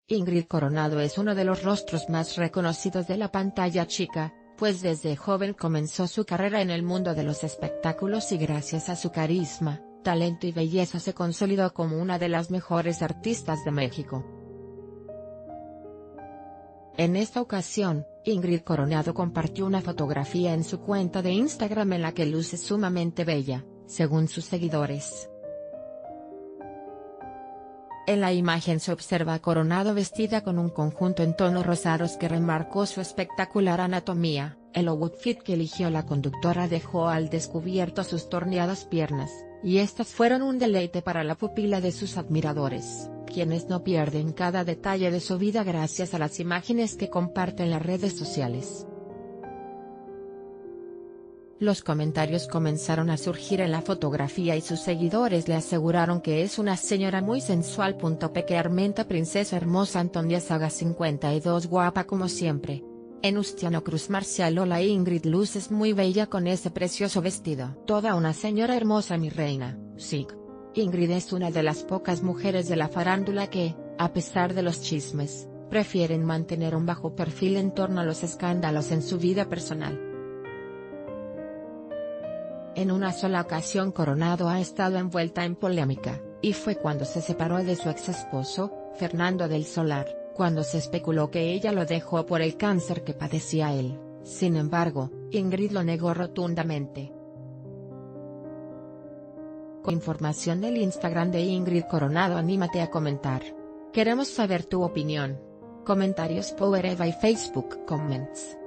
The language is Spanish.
Ingrid Coronado es uno de los rostros más reconocidos de la pantalla chica, pues desde joven comenzó su carrera en el mundo de los espectáculos y gracias a su carisma, talento y belleza se consolidó como una de las mejores artistas de México. En esta ocasión, Ingrid Coronado compartió una fotografía en su cuenta de Instagram en la que luce sumamente bella, según sus seguidores. En la imagen se observa a Coronado vestida con un conjunto en tonos rosados que remarcó su espectacular anatomía. El outfit que eligió la conductora dejó al descubierto sus torneadas piernas, y estas fueron un deleite para la pupila de sus admiradores, quienes no pierden cada detalle de su vida gracias a las imágenes que comparte en las redes sociales. Los comentarios comenzaron a surgir en la fotografía y sus seguidores le aseguraron que es una señora muy sensual. Pequeñamente princesa hermosa Antonia Saga 52 guapa como siempre. En Ustiano Cruz Marcial hola Ingrid luces muy bella con ese precioso vestido. Toda una señora hermosa mi reina, sí. Ingrid es una de las pocas mujeres de la farándula que, a pesar de los chismes, prefieren mantener un bajo perfil en torno a los escándalos en su vida personal. En una sola ocasión Coronado ha estado envuelta en polémica, y fue cuando se separó de su ex esposo, Fernando del Solar, cuando se especuló que ella lo dejó por el cáncer que padecía él. Sin embargo, Ingrid lo negó rotundamente. Con información del Instagram de Ingrid Coronado, anímate a comentar. Queremos saber tu opinión. Comentarios Power Eva y Facebook Comments.